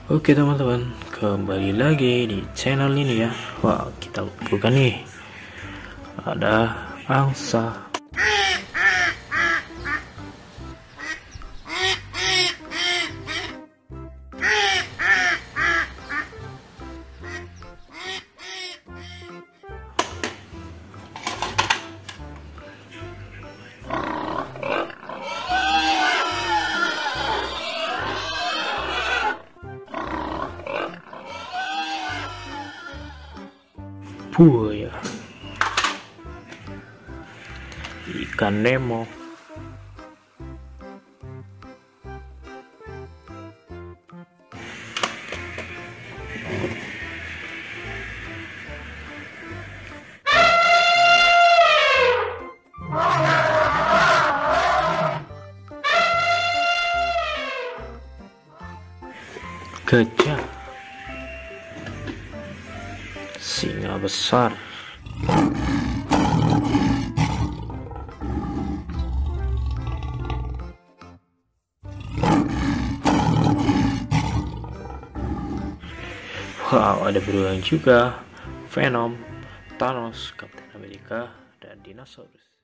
Oke teman-teman, kembali lagi di channel ini ya. Wah, kita bukan nih, ada angsa. Buaya, ikan Nemo, gajah, singa besar, wow, ada beruang juga, Venom, Thanos, Captain America, dan dinosaurus.